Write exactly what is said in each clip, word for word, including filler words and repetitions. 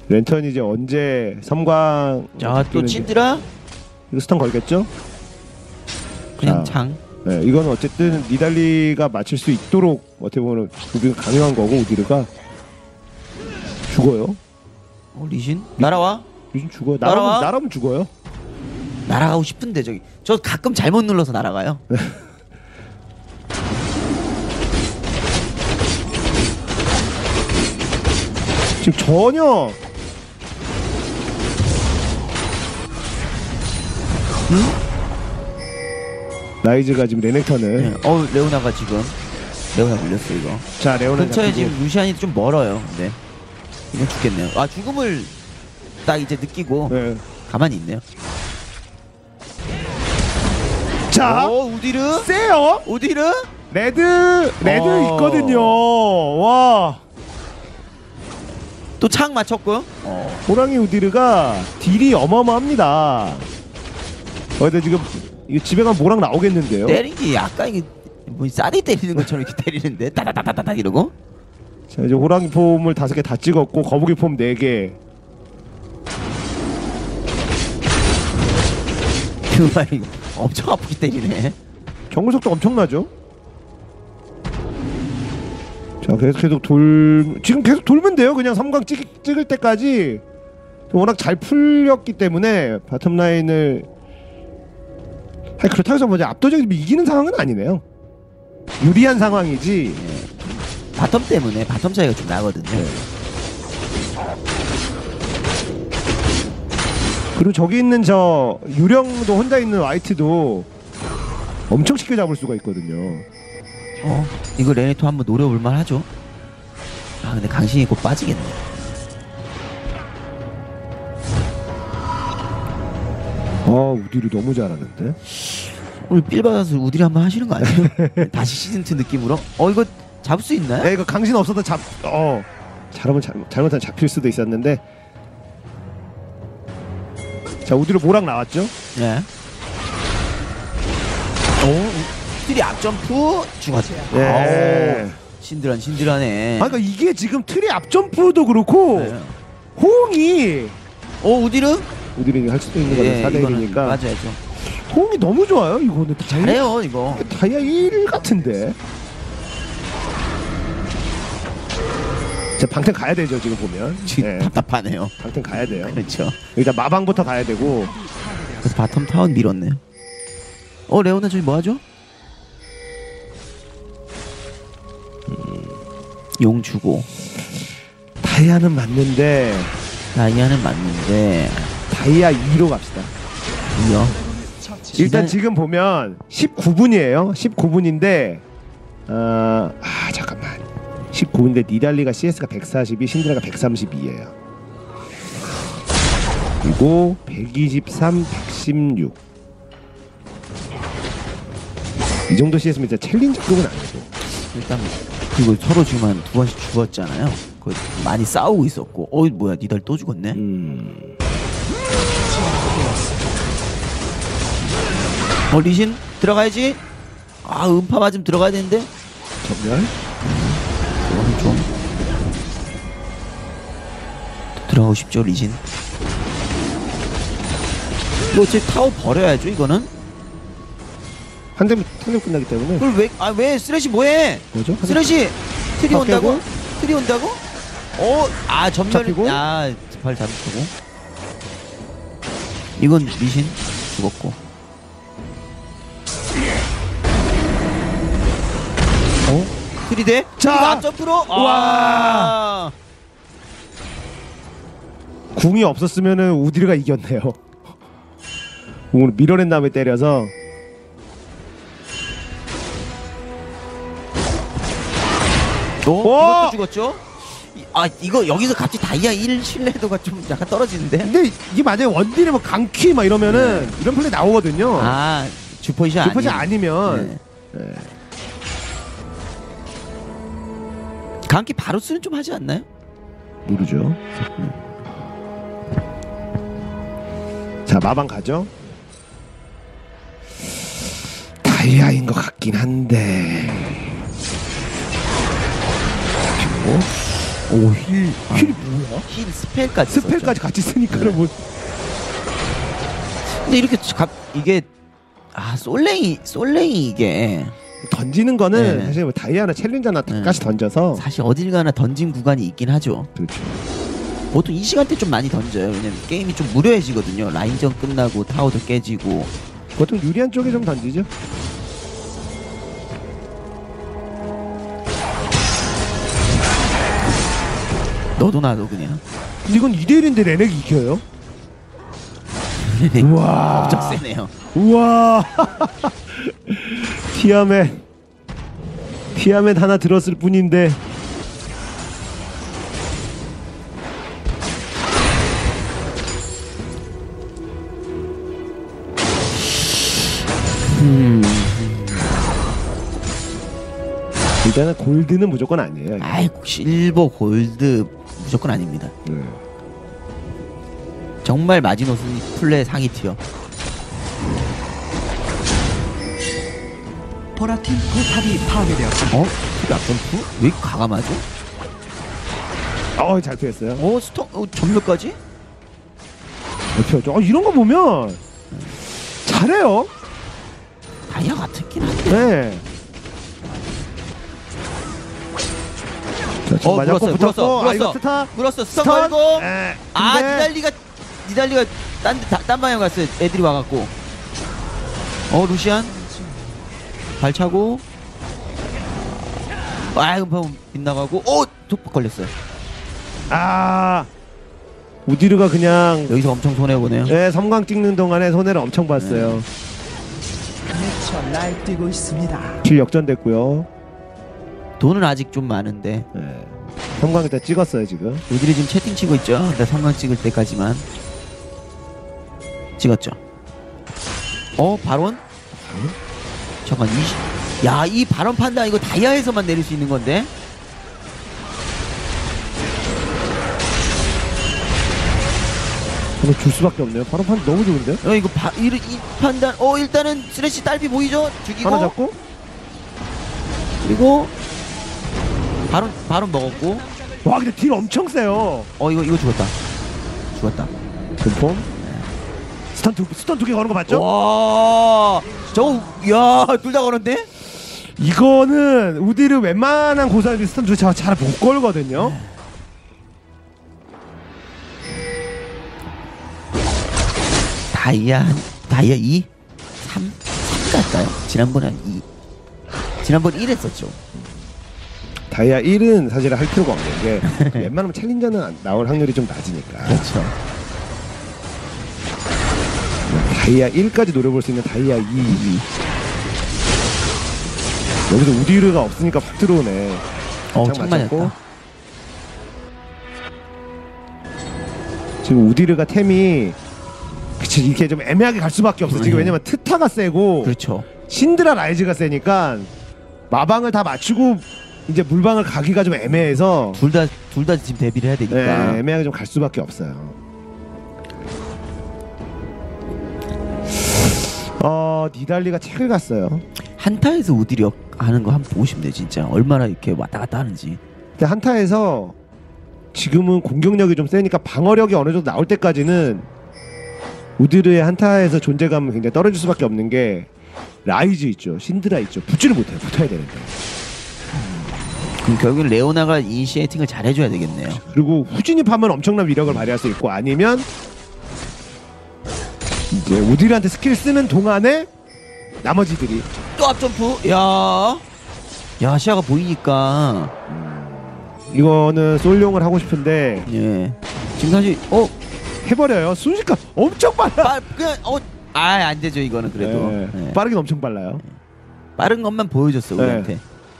랜턴이 이제 언제 섬광 자, 또 찐드라? 이거 스턴 걸겠죠? 그냥 자, 장. 네, 이건 어쨌든 니달리가 맞출 수 있도록 어떻게 보면 우디가 강요한 거고 우디르가 죽어요. 어, 리신? 날아와? 리신 죽어요. 날아와? 날아오면, 날아오면 죽어요. 날아가고 싶은데 저기 저 가끔 잘못 눌러서 날아가요. 지금 전혀 응? 라이즈가 지금 레넥턴을 네. 어 레오나가 지금 레오나 물렸어 이거. 자 레오나 근처에 잡히고. 지금 루시안이 좀 멀어요. 근데 이건 죽겠네요. 아 죽음을 딱 이제 느끼고 네. 가만히 있네요. 자 오 우디르? 세요. 우디르? 레드 레드 어. 있거든요. 와 또 창 맞췄고요. 어. 호랑이 우디르가 딜이 어마어마합니다. 어, 근데 지금 이거 집에 가면 모랑 나오겠는데요. 때린 게 약간 이게 뭐 쌀이 때리는 것처럼 이렇게 때리는데 따다다다다다 이러고. 자 이제 호랑이 폼을 다섯 개 다 찍었고 거북이 폼 네 개. 그 말이 엄청 아프게 때리네. 경구 속도 엄청나죠? 자 계속 계속 돌 지금 계속 돌면 돼요. 그냥 섬광 찍, 찍을 때까지 워낙 잘 풀렸기 때문에 바텀 라인을 아니 그렇다고 해서 뭐지 압도적으로 이기는 상황은 아니네요. 유리한 상황이지. 네. 바텀 때문에 바텀 차이가 좀 나거든요. 네. 그리고 저기 있는 저 유령도 혼자 있는 화이트도 엄청 쉽게 잡을 수가 있거든요. 어 이거 레네토 한번 노려볼만 하죠. 아 근데 강신이 곧 빠지겠네. 아 우디르 너무 잘하는데. 오늘 빌 받아서 우디리 한번 하시는 거 아니에요? 다시 시즌 투 느낌으로. 어 이거 잡을 수 있나요? 네, 이거 강신 없어도 잡. 어 잘하면 잘못 잘못하면 잡힐 수도 있었는데. 자 우디르 모랑 나왔죠? 네. 오 우디리 앞점프 죽었어요. 네. 신드란 신드란해. 아 그러니까 이게 지금 트리 앞점프도 그렇고 네. 호응이 오 우디르? 우디르 할 수도 있는 거죠. 예, 사 대 이거는 일이니까 맞아야죠. 호응이 너무 좋아요. 이거는 다이아, 잘해요 이거. 다이아 일 같은데. 자 방템 가야 되죠 지금 보면. 지금 네, 답답하네요. 방템 가야 돼요. 그렇죠. 일단 마방부터 가야 되고. 그래서 바텀 타운 밀었네요. 어 레오나 저기 뭐 하죠? 음, 용 주고 다이아는 맞는데 다이아는 맞는데 다이아 이로 갑시다. 이요. 일단 지금 보면 십구 분이에요. 십구 분인데 어... 아 잠깐만 십구 분인데 니달리가 씨에스가 백사십이 신드라가 백삼십이에요. 그리고 백이십삼, 백십육 이 정도 씨에스면 진짜 챌린저급은 아니고. 일단 그리고 서로 지금 한 두 번씩 죽었잖아요. 그 많이 싸우고 있었고. 어 뭐야 니달 또 죽었네. 음... 어 리신 들어가야지. 아 음파 맞으면 들어가야 되는데. 전멸? 이거는 좀 들어가고 싶죠 리신. 이거 제 타워 버려야죠 이거는. 한 대면 턴이 끝나기 때문에. 그걸 왜 아 왜 쓰레쉬 뭐해? 뭐죠? 쓰레쉬 트리 다 온다고? 깨고? 트리 온다고? 어, 아 전멸, 잡히고? 아발 잡히고. 이건 리신 죽었고. 어? 트리 돼? 자! 앞점프로. 와! 궁이 없었으면은 우디르가 이겼네요. 궁을 밀어낸 다음에 때려서. 어? 와! 이것도 죽었죠? 이- 아 이거 여기서 갑자기 다이아 일 신뢰도가 좀 약간 떨어지는데? 근데 이게 만약에 원딜이 뭐 강퀴 막 이러면은 이런 플레이 나오거든요. 아 주포이샷 주퍼시 아니 아니면 네. 네. 강기 바로 쓰는 좀 하지 않나요? 모르죠. 자 마방 가죠. 다이아인 것 같긴 한데. 잡히고. 오힐 힐이 뭐야? 힐 스펠까지 스펠까지 같이 쓰니까는 네. 뭐 근데 이렇게 갑 이게 아 솔랭이 솔랭이 이게 던지는 거는 네. 사실 뭐 다이아나 챌린저나 네. 다시 던져서 사실 어딜 가나 던진 구간이 있긴 하죠. 그렇죠. 보통 이 시간대 좀 많이 던져요. 왜냐면 게임이 좀 무료해지거든요. 라인전 끝나고 타워도 깨지고. 보통 유리한 쪽에 좀 던지죠. 너도 나도 그냥. 근데 이건 이 대 일인데 레넥이 이겨요? 우와. 엄청 세네요. 우와. 티아멧 티아멧 하나 들었을 뿐인데 음. 일단은 골드는 무조건 아니에요. 이거. 아이 실버 골드 무조건 아닙니다. 네. 정말 마지노선 플레이 상위 티어. 보라팀 포탑이 파괴되었습니다. 어? 그 앞점프? 왜 이렇게 과감하죠? 어, 잘 피했어요. 어 스톱 어, 전멸까지? 잘 피했죠. 어, 이런 거 보면 잘해요. 다이아 같긴 한데. 네. 자, 지금 어, 맞았고 물었어요, 붙었고. 물었어, 아, 이거 물었어. 스타. 물었어 스톱 스턴. 걸고. 에, 아 근데 니달리가 니달리가 딴, 다, 딴 방향 갔어요. 애들이 와갖고. 어 루시안 발차고. 아 이거 빗나가고. 어 톡 걸렸어요. 아 우디르가 그냥 여기서 엄청 손해 보네요. 네, 섬광 찍는 동안에 손해를 엄청 봤어요. 미쳐 날뛰고 있습니다. 길 역전됐고요. 돈은 아직 좀 많은데. 네. 섬광 일단 찍었어요 지금. 우들이 지금 채팅 치고 있죠. 근데 성광 찍을 때까지만 찍었죠. 어 발언? 잠깐 이 야 이 발언 판단 이거 다이아에서만 내릴 수 있는 건데. 저는 줄 수밖에 없네요. 바로 판 너무 좋은데? 어 이거 바, 이, 이 판단 어 일단은 쓰레쉬 딸피 보이죠? 죽이고 하나 잡고 그리고 발언 발언 먹었고. 와 근데 딜 엄청 세요. 어 이거 이거 죽었다. 죽었다. 금폼 스턴 두 스턴 두 개 거는 거 맞죠? 와 저거 야둘 다 걸었네. 이거는 우디르 웬만한 고사리 스턴 두 개 잘 못 걸거든요. 다이아 한- 다이아 이? 삼? 삼 갈까요? 지난번에 한 이. 지난번 일 했었죠. 다이아 일은 사실 할 필요가 없는 게 웬만하면 챌린저는 안- 나올 확률이 좀 낮으니까. 그렇죠. 다이아 일까지 노려볼 수 있는 다이아 이. 여기서 우디르가 없으니까 확 들어오네. 어, 장 참 맞췄고. 맞았다. 지금 우디르가 템이 그치 이렇게 좀 애매하게 갈 수밖에 없어. 지금 네. 왜냐면 트타가 세고 그렇죠. 신드라 라이즈가 세니까 마방을 다 맞추고 이제 물방을 가기가 좀 애매해서 둘 다 둘 다 지금 데뷔를 해야 되니까. 네, 애매하게 좀 갈 수밖에 없어요. 어 니달리가 책을 갔어요. 한타에서 우디리 하는 거 한번 보고 싶네 진짜. 얼마나 이렇게 왔다 갔다 하는지. 근데 한타에서 지금은 공격력이 좀 세니까 방어력이 어느 정도 나올 때까지는 우디르의 한타에서 존재감은 굉장히 떨어질 수밖에 없는 게 라이즈 있죠, 신드라 있죠. 붙지를 못해요. 붙어야 되는데. 그럼 결국엔 레오나가 이니시에이팅을 잘 해줘야 되겠네요. 그리고 후진입하면 엄청난 위력을 발휘할 수 있고 아니면 이제 우디르한테 스킬 쓰는 동안에 나머지들이 또 앞점프. 야, 야 시야가 보이니까. 이거는 솔용을 하고 싶은데 예. 지금 사실 어, 해버려요. 순식간 엄청 빨라. 빠, 그냥 어, 아안 되죠 이거는 그래도. 네. 예. 빠르긴 엄청 빨라요. 빠른 것만 보여줬어 우리한테.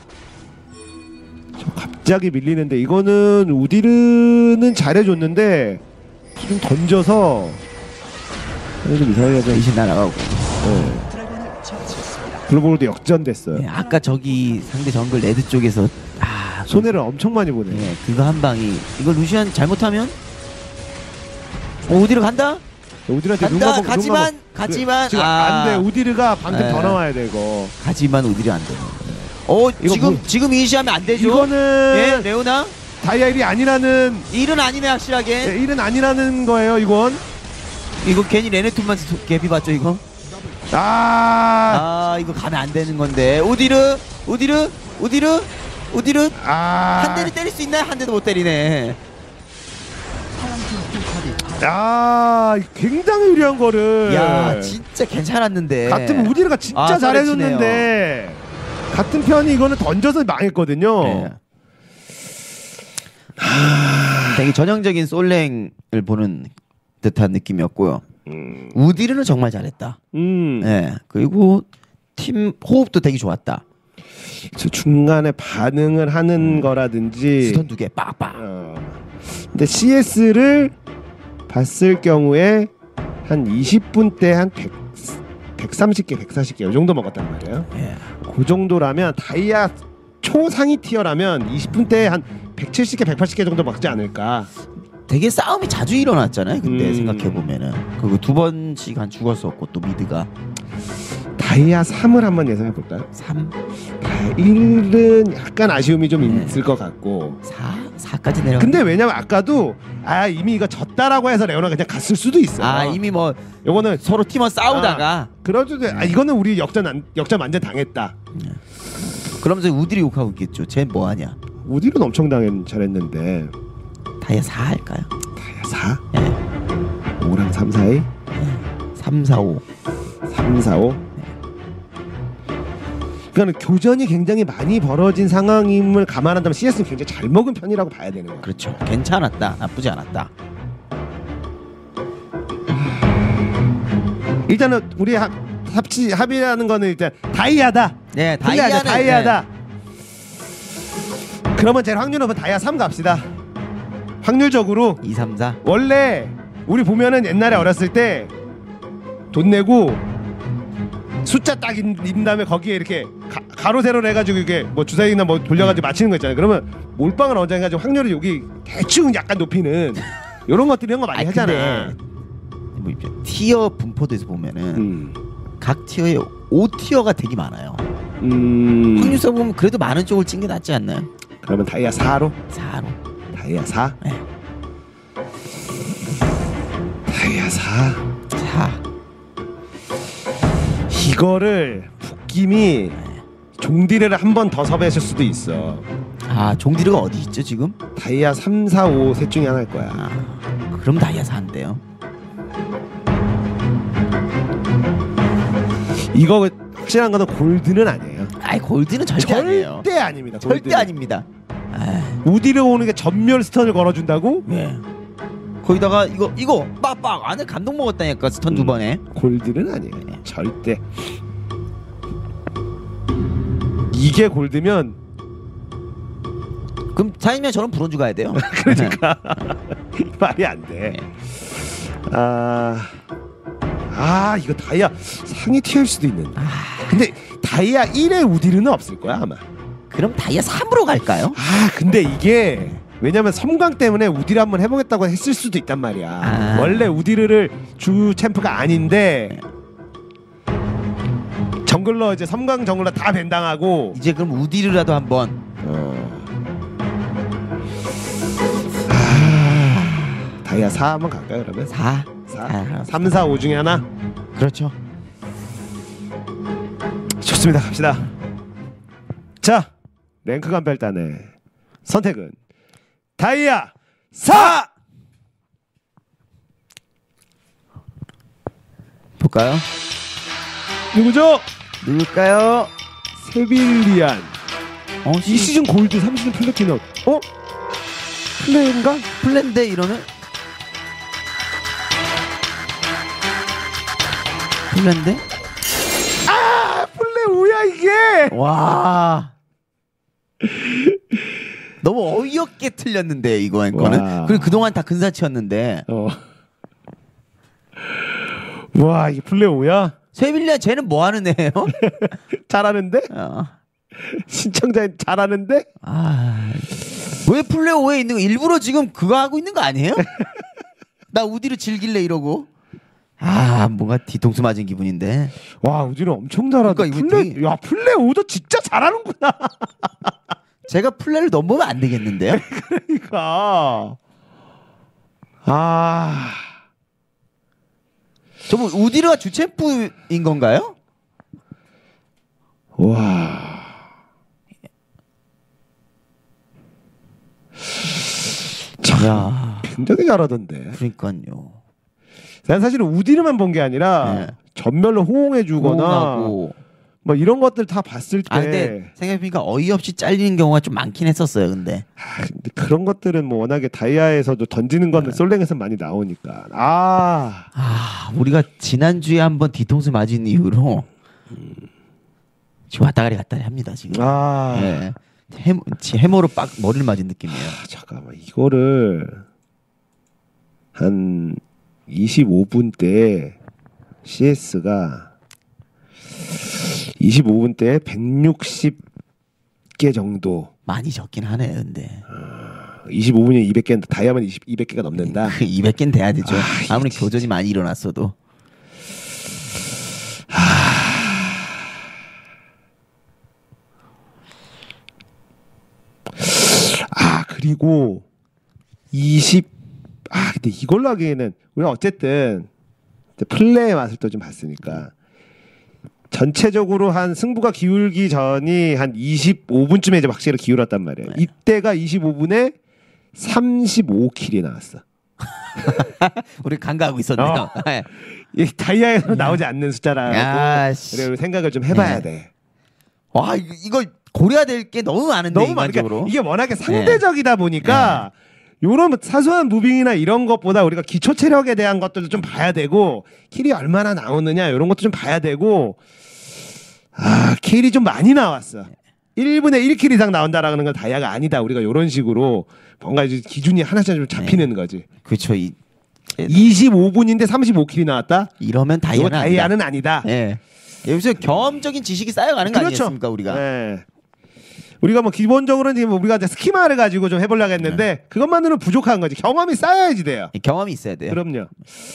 저 갑자기 밀리는데 이거는 우디르는 잘해줬는데 좀 던져서 좀 이상하게 좀 대신 날아가고. 네. 드래곤을 처치했습니다. 글로벌도 역전됐어요. 예, 아까 저기 상대 정글 레드 쪽에서 아 손해를 엄청 많이 보네. 예, 그거 한 방이 이거 루시안 잘못하면 어, 어디로 간다? 우디르한테 간다. 눈 감아- 가지만 눈 감아- 가지만 지금 아, 안돼. 우디르가 방금 네. 더 나와야 돼 이거. 가지만 우디리 안 돼. 어 이거 지금 뭐- 지금 이니시하면 안 되죠? 이거는 예 레오나 다이아 일이 아니라는 일은 아니네 확실하게. 네, 일은 아니라는 거예요 이건. 이거 괜히 레네톤만 개피 봤죠 이거? 아, 아 이거 가면 안 되는 건데. 오디르 오디르 오디르 오디르 아, 한 대를 때릴 수 있나요? 한 대도 못 때리네. 파랑팀 포탑이 아, 굉장히 유리한 거를. 야 진짜 괜찮았는데. 같은 우디르가 진짜 아, 잘해줬는데 같은 편이 이거는 던져서 망했거든요. 네. 되게 전형적인 솔랭을 보는 듯한 느낌이었고요. 음, 우디르는 정말 잘했다. 음. 네. 그리고 팀 호흡도 되게 좋았다. 저 중간에 반응을 하는 거라든지. 스턴 두 개 빡빡. 어. 근데 씨에스를 봤을 경우에 한 이십 분 때 한 백, 백삼십 개, 백사십 개 이 정도 먹었단 말이에요. 예. 그 정도라면 다이아 초상위 티어라면 이십 분 때 한 백칠십 개, 백팔십 개 정도 먹지 않을까. 되게 싸움이 자주 일어났잖아요. 그때 음. 생각해 보면은 그리고 두 번씩 한 죽었었고 또 미드가 다이아 삼을 한번 예상해 볼까요? 삼, 다이아 일은 약간 아쉬움이 좀 네. 있을 것 같고. 사, 사까지 내려. 근데 왜냐면 아까도 아 이미 이거 졌다라고 해서 레오나 그냥 갔을 수도 있어요. 아 이미 뭐 요거는 서로 팀원 싸우다가 그러죠. 아 이거는 우리 역전 안, 역전 완전 당했다. 그러면서 우디리 욕하고 있겠죠. 쟤 뭐하냐? 우디는 엄청 당했 잘했는데 다이아 사 할까요? 다이아 사? 예. 오랑 삼, 사이? 삼, 사, 오. 삼, 사, 오? 그러니까 교전이 굉장히 많이 벌어진 상황임을 감안한다면 씨에스는 굉장히 잘 먹은 편이라고 봐야 되는 거야. 그렇죠. 괜찮았다. 나쁘지 않았다. 일단은 우리 합, 합치 합의하는 거는 일단 다이아다. 네, 다이아다. 다이아는 다이아다. 그러면 제일 확률 높은 다이아 삼 갑시다. 확률적으로 이, 삼, 사. 원래 우리 보면은 옛날에 어렸을 때 돈 내고 숫자 딱 입는 다음에 거기에 이렇게 가, 가로 세로를 해가지고 이게 뭐 주사위나 뭐 돌려가지고 맞히는 거 있잖아요. 그러면 몰빵을 언제 해가지고 확률을 여기 대충 약간 높이는 이런 것들 이런 거 많이 아니, 하잖아. 근데 뭐 이렇게 티어 분포도에서 보면은 음. 각 티어에 오 티어가 되게 많아요. 음. 확률상 보면 그래도 많은 쪽을 찐 게 낫지 않나요? 그러면 다이아 사로? 사로. 다이아 사? 네. 다이아 사. 사. 이거를 북김이 종디레를 한 번 더 섭외했을 수도 있어. 아 종디르가 어디 있죠 지금? 다이아 삼, 사, 오 셋 중에 하나일 거야. 아 그럼 다이아 사인데요. 이거 확실한 거는 골드는 아니에요. 아이 골드는 절대, 아니에요. 절대 아닙니다. 절대 골드는. 아닙니다. 아, 우디르 오는 게 전멸 스턴을 걸어준다고? 네. 거기다가 이거 이거 빡빡 안에 감동 먹었다니까 스턴 두 음. 번에. 골드는 아니에요. 절대. 이게 골드면 그럼 사이면 저런 브론즈 가야 돼요. 그러니까 말이 안 돼. 아, 아 이거 다이아 상위 티어일 수도 있는데. 근데 다이아 일의 우디르는 없을 거야 아마. 그럼 다이아 삼으로 갈까요? 아 근데 이게 왜냐면 섬광 때문에 우디르 한번 해보겠다고 했을 수도 있단 말이야. 아. 원래 우디르를 주 챔프가 아닌데 정글러 이제 섬광 정글러 다 벤당하고. 이제 그럼 우디르라도 한번. 어. 아, 다이아 사 한번 갈까요 그러면? 사. 사. 삼, 사, 오 중에 하나? 그렇죠. 좋습니다. 갑시다. 자, 랭크 간별단의 선택은 다이아 사! 볼까요? 누구죠? 누굴까요? 세빌리안. 어, 이 시즌 골드, 삼 시즌 플래티넘. 어? 플레인가? 플랜데 이러는? 플랜데? 아, 플레 오야 이게. 와. 너무 어이없게 틀렸는데 이거 거는. 그리고 그동안 다 근사치였는데. 어. 와, 이게 플레 오야? 세빌리아 쟤는 뭐 하는 애예요? 잘하는데? 어. 신청자 잘하는데? 아. 왜 플레이오에 있는 거 일부러 지금 그거 하고 있는 거 아니에요? 나 우디를 즐길래 이러고. 아, 뭔가 뒤통수 맞은 기분인데. 와, 우디는 엄청 잘하다. 그러니까 이거 플레, 되게- 야, 플레 오도 진짜 잘하는구나. 제가 플레이를 넘보면 안 되겠는데요? 그러니까 아 저분 우디르가 주챔프인 건가요? 와. 야, 굉장히 잘하던데. 그러니까요. 난 사실은 우디르만 본 게 아니라 네. 전멸로 호응해주거나 호응하고. 뭐 이런 것들 다 봤을 때 아 근데 생각해보니까 어이없이 잘리는 경우가 좀 많긴 했었어요. 근데 아, 근데 그런 것들은 뭐 워낙에 다이아에서도 던지는 거는 솔랭에서 많이 나오니까 아 아 우리가 지난주에 한번 뒤통수 맞은 이후로 지금 왔다가리 갔다리 합니다 지금. 아, 네. 해머, 해머로 빡 머리를 맞은 느낌이에요. 아, 잠깐만 이거를 한 이십오 분 때 씨에스가 이십오 분 때 백육십 개 정도 많이 적긴 하네. 근데 이십오 분이면 이백 개 다이아만 이백 개가 넘는다. 이백 개는 돼야 되죠. 아, 아무리 진짜. 교전이 많이 일어났어도. 아 그리고 이십 아 근데 이걸로 하기에는 우리가 어쨌든 플레이의 맛을 또 좀 봤으니까 전체적으로 한 승부가 기울기 전이 한 이십오 분쯤에 이제 확실히 기울었단 말이에요. 네. 이때가 이십오 분에 삼십오 킬이 나왔어. 우리 간과하고 있었네요. 어. 이 다이아에서 나오지 않는 야, 숫자라고 씨. 그래 생각을 좀 해봐야 네. 돼. 와 이거, 이거 고려될 게 너무 많은데 너무 많으니까 인간적으로. 이게 워낙에 상대적이다 보니까 요런 사소한 무빙이나 이런 것보다 우리가 기초 체력에 대한 것들도 좀 봐야 되고 킬이 얼마나 나오느냐 이런 것도 좀 봐야 되고 아 킬이 좀 많이 나왔어. 일 분에 일 킬 이상 나온다라는 건 다이아가 아니다. 우리가 요런 식으로 뭔가 이제 기준이 하나씩 좀 잡히는 거지. 그렇죠. 이, 이십오 분인데 삼십오 킬이 나왔다? 이러면 이거 다이아는 아니다. 다이아는 아니다. 예. 여기서 경험적인 지식이 쌓여가는 거 그렇죠. 아니겠습니까 우리가? 네. 우리가 뭐 기본적으로는 지금 우리가 이제 스키마를 가지고 좀 해보려고 했는데 그것만으로는 부족한 거지. 경험이 쌓여야지 돼요. 경험이 있어야 돼요. 그럼요.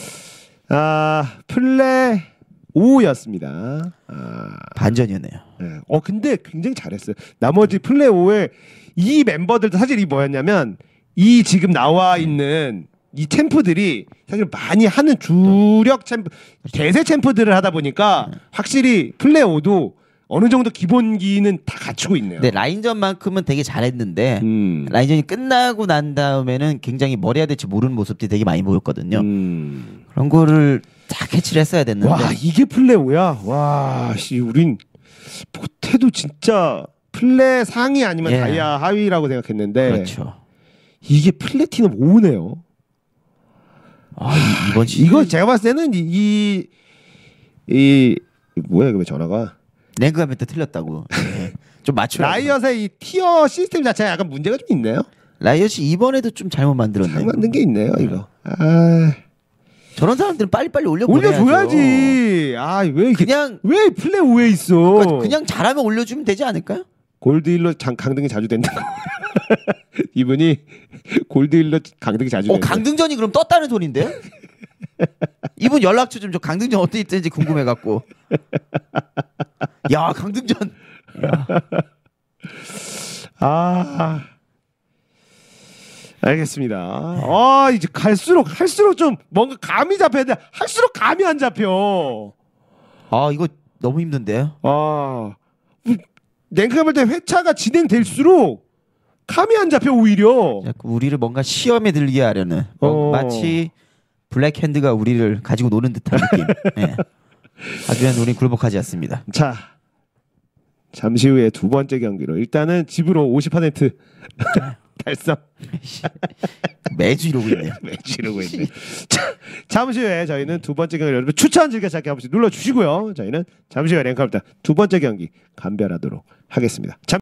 아 플레 오였습니다. 아, 반전이었네요. 네. 어 근데 굉장히 잘했어요. 나머지 플레 오의 이 멤버들도 사실 이 뭐였냐면 이 지금 나와 있는 이 챔프들이 사실 많이 하는 주력 챔프 대세 챔프들을 하다 보니까 확실히 플레 오도 어느 정도 기본기는 다 갖추고 있네요. 근데 라인전만큼은 되게 잘했는데 음. 라인전이 끝나고 난 다음에는 굉장히 뭘 해야 될지 모르는 모습들이 되게 많이 보였거든요. 음. 그런 거를 다 캐치를 했어야 됐는데. 와 이게 플레오야. 와 씨 우린 못해도 진짜 플레 상위 아니면 예. 다이아 하위라고 생각했는데 그렇죠. 이게 플래티넘 오네요. 아, 이- 이번 시즌 이거 제가 봤을 때는 이, 이, 이 뭐야 이거 왜 전화가 랭크가 멘트 틀렸다고. 예. 좀 맞춰라. 라이엇의 이 티어 시스템 자체가 약간 문제가 좀 있네요. 라이엇이 이번에도 좀 잘못 만들었네. 잘 만든 게 있네요 이거. 아 저런 사람들은 빨리빨리 올려 올려줘야지. 아왜 그냥 왜 플레 오에 있어? 그러니까 그냥 잘하면 올려주면 되지 않을까요? 골드힐러 장, 강등이 자주 된다. 이분이 골드힐러 강등이 자주 어 된다. 강등전이 그럼 떴다는 소린데요? 이분 연락처 좀 저 강등전 어떻게 있든지 궁금해갖고. 야 강등전. 야. 아 알겠습니다. 아 이제 갈수록 할수록 좀 뭔가 감이 잡혀야 돼. 할수록 감이 안 잡혀. 아 이거 너무 힘든데요? 아 랭크가 볼 때 회차가 진행될수록 감이 안 잡혀 오히려. 자꾸 우리를 뭔가 시험에 들게 하려는 어. 마치 블랙핸드가 우리를 가지고 노는 듯한 느낌. 예. 하지만 우리 굴복하지 않습니다. 자 잠시 후에 두 번째 경기로 일단은 집으로 오십 퍼센트 달성. 매주 이러고 있네요. 매주 이러고 있네. 자, 잠시 후에 저희는 두 번째 경기 여러분 추천 즐겨찾기 한 번씩 눌러주시고요. 저희는 잠시 후에 랭크업다 두 번째 경기 감별하도록 하겠습니다. 잠